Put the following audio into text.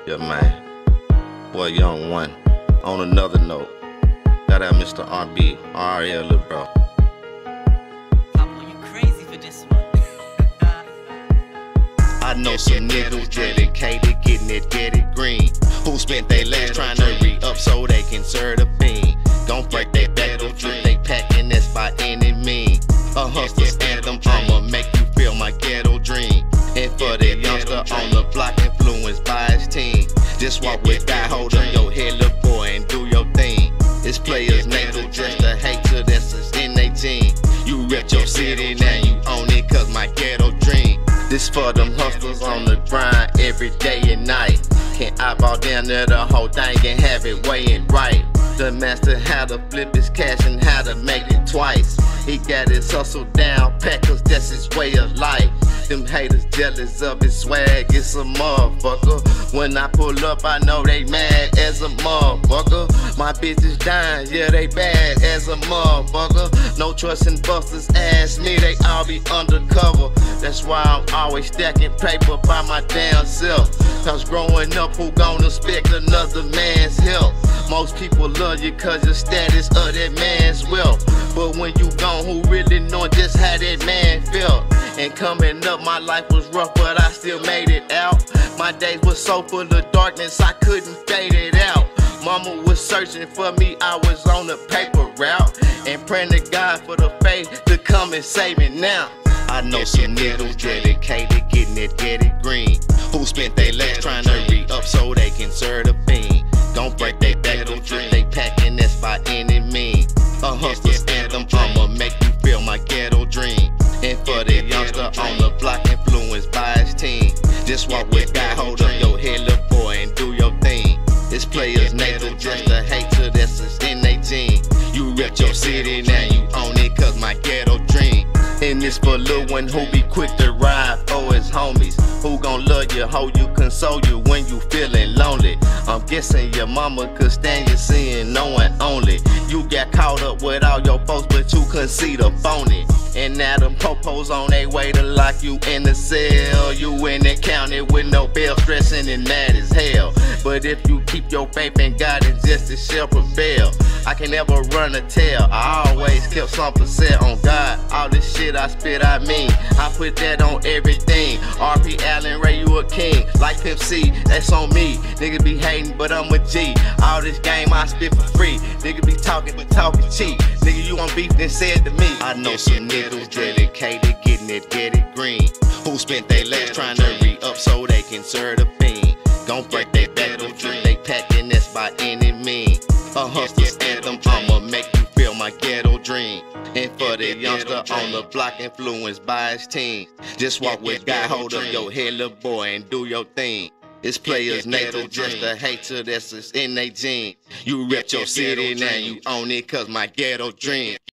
Yeah, man. Boy, Young One. On another note, gotta have Mr. RB, RL, little bro. Papa, you crazy for this one. I know some niggas dedicated, getting it, get it green. Who spent their legs trying to re-up so they can serve the bean. Gon' break their back, don't drip they packin', that's by any means. A hustler's anthem, I'ma make you feel my ghetto dream. And for the youngster on the block, influenced by his team. Just walk with God, hold up your head, little boy, and do your thing. It's players' nature, just a hatred that's in they gene. You rep your city, now you own it, cause my ghetto dream. This for them hustlers on the grind every day and night. Can eyeball down there the whole thing and have it weighing right. The master how to flip his cash and how to make it twice. He got his hustle down pat, cause that's his way of life. Them haters jealous of his swag, it's a motherfucker. When I pull up, I know they mad as a motherfucker. My bitches dying, yeah, they bad as a motherfucker. No trust in busters, ask me, they all be undercover. That's why I'm always stacking paper by my damn self. Cause growing up, who gon' expect another man's help? Most people love you cause your status of that man's wealth. But when you gone, who really know just how that man felt? And coming up, my life was rough, but I still made it out. My days were so full of darkness, I couldn't fade it out. Mama was searching for me, I was on the paper route. And praying to God for the faith to come and save me now. I know some niggas dedicated, getting it, get it green. Who spent their legs trying to re-up so they can serve the fiend. Gon' break their back, don't drip they packin', that's by any means. A hustler's anthem, I'ma make you feel my ghetto dream. And for the youngster on the block, influenced by his team. Just walk with God, hold up your head, little boy, and do your thing. It's players' nature, just a hatred that's in they gene. You rep your city, now you own it, cause my ghetto dream. And it's for Lil One who be quick to ride for his homies. Who gon' love you, hold you, console you when you feeling lonely. I'm guessing your mama could stand you seeing no one only. You got caught up with all your folks, but you couldn't see the phony. And now them popos on their way to lock you in the cell. You in the county with no bail, stressing and mad as hell. But if you keep your faith in God, and justice shall prevail. I can never run a tale, I always kept some percent on God. All this shit I spit, I mean, I put that on everything. RP Allen, Ray, you a king, like Pimp C, that's on me. Nigga be hating, but I'm a G. All this game I spit for free. Nigga be talking, but talking cheap. Nigga, you want beef, then say it to me. I know some niggas dedicated, getting it, get it green. Who spent their legs trying to re-up so they can serve the fiend. Gon' break their back, don't drip they packin', that's by any means. A hustler's anthem, I'ma make you feel my ghetto dream. And for the youngster on the block, influenced by his team. Just walk with God, hold up your head, little boy, and do your thing. It's players' nature, just a hatred that's in they gene. You rep your city, now you own it, cause my ghetto dream.